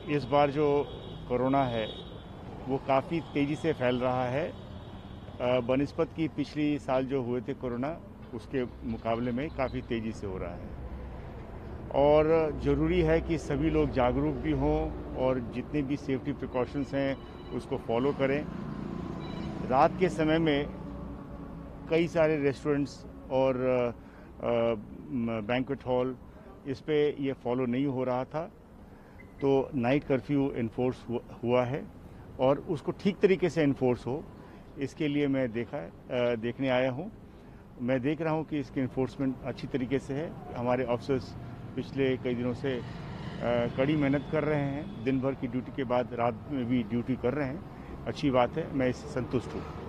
इस बार जो कोरोना है वो काफ़ी तेज़ी से फैल रहा है। बनिस्बत की पिछली साल जो हुए थे कोरोना उसके मुकाबले में काफ़ी तेज़ी से हो रहा है और ज़रूरी है कि सभी लोग जागरूक भी हों और जितने भी सेफ्टी प्रिकॉशंस हैं उसको फॉलो करें। रात के समय में कई सारे रेस्टोरेंट्स और बैंक्वेट हॉल इस पे ये फॉलो नहीं हो रहा था, तो नाइट कर्फ्यू इन्फोर्स हुआ है और उसको ठीक तरीके से इन्फोर्स हो इसके लिए मैं देखने आया हूँ। मैं देख रहा हूँ कि इसकी इन्फोर्समेंट अच्छी तरीके से है। हमारे ऑफिसर्स पिछले कई दिनों से कड़ी मेहनत कर रहे हैं, दिन भर की ड्यूटी के बाद रात में भी ड्यूटी कर रहे हैं। अच्छी बात है, मैं इससे संतुष्ट हूँ।